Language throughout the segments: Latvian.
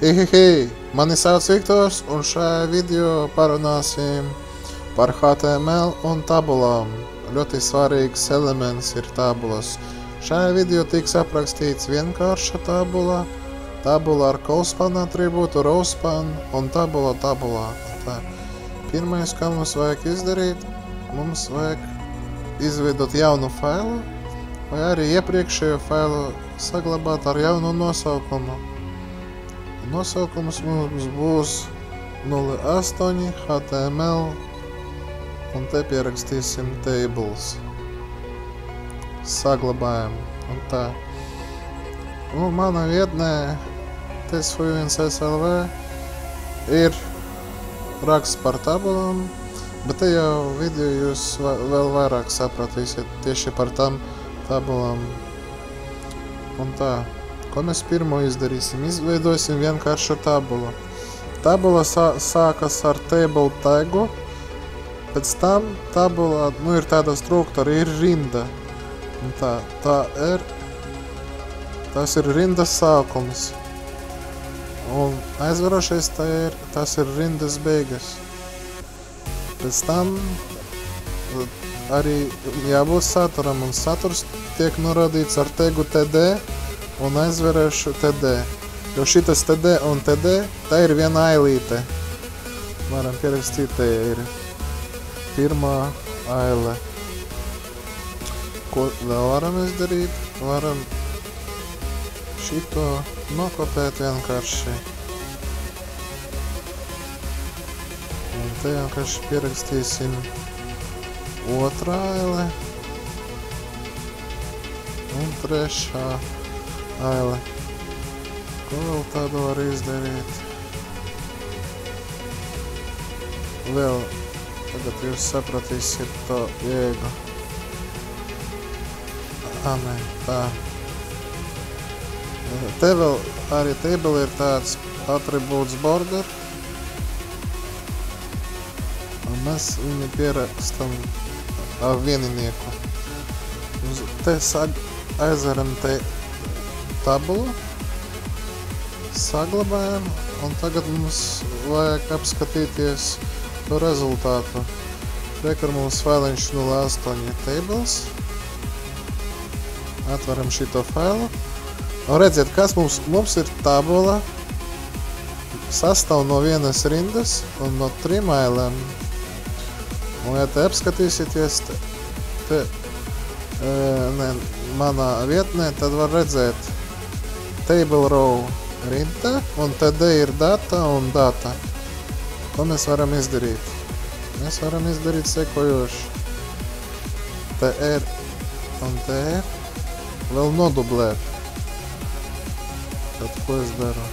Hihihi! Mani sauc Viktors, un šajā video parunāsim par HTML un tabulām. Ļoti svarīgs elements ir tabulas. Šajā video tiks aprakstīts vienkārša tabula, tabula ar callspan atribūtu, rowspan un tabula tabulā. Pirmais, kā mums vajag izdarīt, mums vajag izveidot jaunu failu, vai arī iepriekšējo failu saglabāt ar jaunu nosaukumu. Nosaukums mums būs 08 HTML, un te pierakstīsim tables. Saglabājam, un tā. Un mana vietnē TSV1SLV ir raksts par tabulām, bet te jau video jūs vēl vairāk sapratīsiet tieši par tām tabulām. Un tā. Ko mēs pirmo izdarīsim? Izveidosim vienkāršu tabulu. Tabula sākas ar table tagu, pēc tam tabulā, ir tāda struktūra, ir rinda. Un tas ir rindas sākums. Un aizvarošais tas ir rindas beigas. Pēc tam arī jābūt saturam, un saturs tiek norādīts ar tegu td, un aizverēšu TD, jo šitas TD un TD, tā ir viena ailīte. Varam pierakstīt, te ir pirmā aile. Ko vēl varam izdarīt? Varam šito nokopēt vienkārši. Un te vienkārši pierakstīsim otrā aile un trešā aile. Ko vēl tādu var izdarīt? Vēl, tagad jūs sapratīsiet to jēgu. Nē, tā. Te vēl arī table ir tāds atribūts border. Un mēs viņu pierakstam ar vieninieku. Te aizveram te tabulu, saglabājam, un tagad mums vajag apskatīties to rezultātu. Rekur mums failiņš 08 tables. Atveram šito failu. Un redziet, kas mums ir tabula, sastāv no vienas rindas un no 3 ailēm. Un ja te apskatīsieties, manā vietnē, tad var redzēt table row rinda, un TD ir data un data. Ko mēs varam izdarīt? Mēs varam izdarīt sekojoši. TR un TR vēl nodublēt. Tad ko es daru?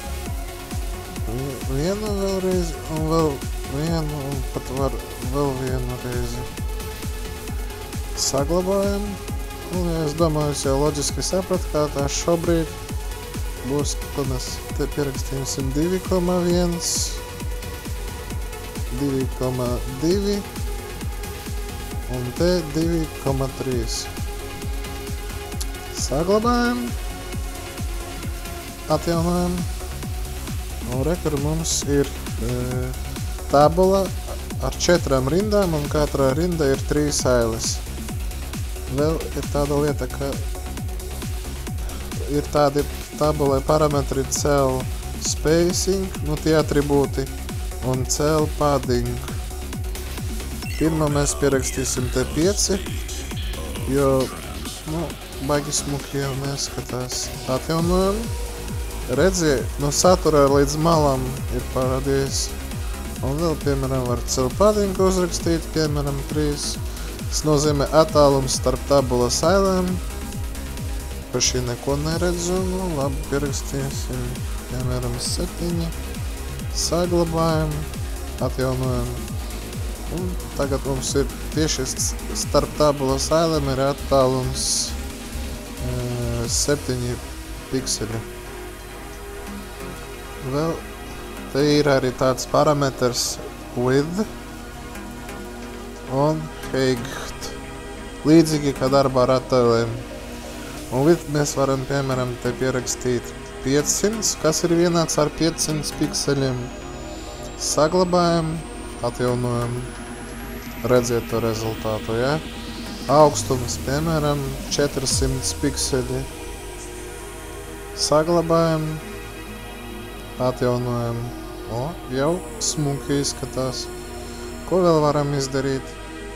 Vienu vēlreiz, un vēl vienu, un pat var vēl vienu reizi. Saglabājam. Un es domāju, jūs jau loģiski saprat, kā tā šobrīd būs, ko mēs te pierakstīsim 2,1, 2,2 un te 2,3. Saglabājam, atjaunojam, un rekur mums ir tabula ar 4 rindām, un katrā rinda ir 3 ailes. Vēl ir tāda lieta, ka ir tādi tabulai parametri cell spacing, tie atribūti, un cell padding. Pirmā mēs pierakstīsim te 5, jo, baigi smuki jau neskatās. Atjaunojam. Redzi, saturā līdz malam ir parādījis. Un vēl, piemēram, var cell padding uzrakstīt, piemēram, 3. Tas nozīmē attālums starp tabulas ailēm. Paši neko neredzu, labi, pierakstīsim, piemēram, 7. Saglabājam, atjaunojam. Un tagad mums ir tieši starp tabulas ailēm ir attālums 7 pikseli. Vēl te ir arī tāds parametrs width un height. Līdzīgi kā darbā ar attēliem. Un mēs varam, piemēram, te pierakstīt 500, kas ir vienāds ar 500 pikseļiem. Saglabājam, atjaunojam, redziet to rezultātu, ja? Augstums, piemēram, 400 pikseļi. Saglabājam, atjaunojam. O, jau smuki izskatās. Ko vēl varam izdarīt?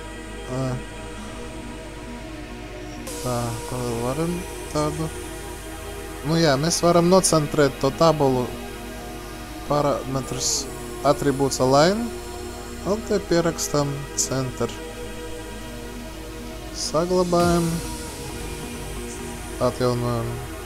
Tā, ko vēl varam tādu? Nu jā, mēs varam nocentrēt to tabulu parametrus atribūts align, un te pierakstam center. Saglabājam, atjaunojam.